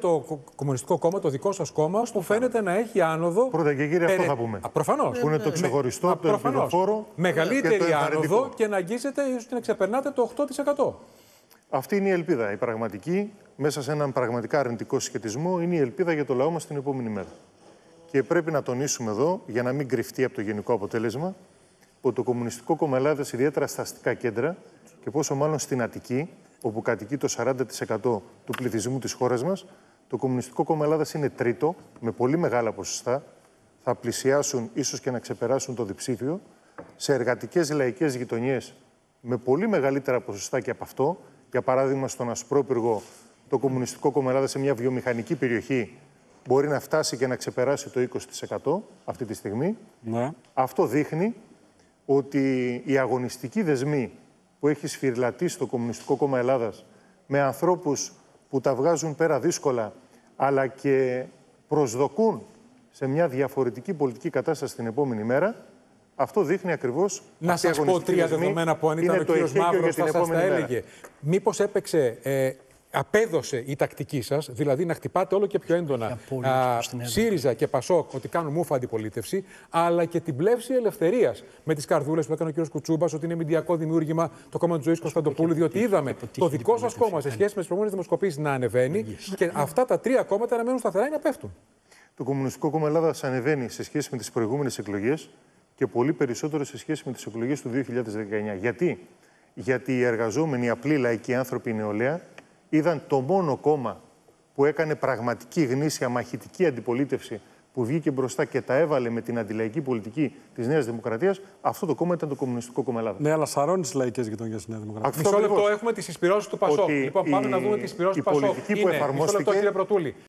το Κομμουνιστικό Κόμμα, το δικό σας κόμμα, που φαίνεται να έχει άνοδο. Πρώτα και κύριε, αυτό θα πούμε. Προφανώς. Που είναι το ξεχωριστό, το ελπιδοφόρο. Μεγαλύτερη άνοδο και να αγγίζετε ίσως και να ξεπερνάτε το 8%. Αυτή είναι η ελπίδα. Η πραγματική, μέσα σε έναν πραγματικά αρνητικό συσχετισμό, είναι η ελπίδα για το λαό μας την επόμενη μέρα. Και πρέπει να τονίσουμε εδώ, για να μην κρυφτεί από το γενικό αποτέλεσμα, ότι το Κομμουνιστικό Κόμμα Ελλάδας, ιδιαίτερα στα αστικά κέντρα και πόσο μάλλον στην Αττική, όπου κατοικεί το 40% του πληθυσμού της χώρας μας, το Κομμουνιστικό Κόμμα Ελλάδας είναι τρίτο, με πολύ μεγάλα ποσοστά. Θα πλησιάσουν, ίσως και να ξεπεράσουν το διψήφιο, σε εργατικές λαϊκές γειτονιές με πολύ μεγαλύτερα ποσοστά και από αυτό. Για παράδειγμα, στον Ασπρόπυργο, το Κομμουνιστικό Κόμμα Ελλάδας σε μια βιομηχανική περιοχή μπορεί να φτάσει και να ξεπεράσει το 20% αυτή τη στιγμή. Ναι. Αυτό δείχνει ότι οι αγωνιστικοί δεσμοί που έχει σφυριλατήσει το Κομμουνιστικό Κόμμα Ελλάδας με ανθρώπους που τα βγάζουν πέρα δύσκολα, αλλά και προσδοκούν σε μια διαφορετική πολιτική κατάσταση την επόμενη μέρα, αυτό δείχνει ακριβώς. Να σας πω τρία δεδομένα που αν ήταν ο κύριος Μαύρος θα σας τα έλεγε. Μήπως απέδωσε η τακτική σας, δηλαδή να χτυπάτε όλο και πιο έντονα ΣΥΡΙΖΑ και ΠΑΣΟΚ ότι κάνουν μούφα αντιπολίτευση, αλλά και την πλεύση ελευθερίας με τις καρδούλες που έκανε ο κύριος Κουτσούμπας, ότι είναι μηντιακό δημιούργημα το κόμμα του Ζωής Κωνσταντοπούλου, διότι είδαμε το δικό σας κόμμα σε σχέση με τις προηγούμενες δημοσκοπήσεις να ανεβαίνει και αυτά τα τρία κόμματα να μένουν σταθερά ή να πέφτουν. Το Κομμουνιστικό Κόμμα Ελλάδας ανεβαίνει σε σχέση με τις προηγούμενες εκλογές και πολύ περισσότερο σε σχέση με τις εκλογές του 2019. Γιατί οι εργαζόμενοι, οι απλοί λαϊκοί άνθρωποι, η νεολαία, είδαν το μόνο κόμμα που έκανε πραγματική γνήσια μαχητική αντιπολίτευση, που βγήκε μπροστά και τα έβαλε με την αντιλαϊκή πολιτική της Νέας Δημοκρατίας. Αυτό το κόμμα ήταν το Κομμουνιστικό Κόμμα Ελλάδας. Ναι, αλλά σαρώνει τις λαϊκές γειτονιές της Νέας Δημοκρατίας. Μισό λεπτό, έχουμε τις συσπυρώσεις του ΠΑΣΟΚ. Λοιπόν, πάμε να δούμε τις συσπυρώσεις του ΠΑΣΟΚ. Μισό λεπτό, κύριε Πρωτούλη.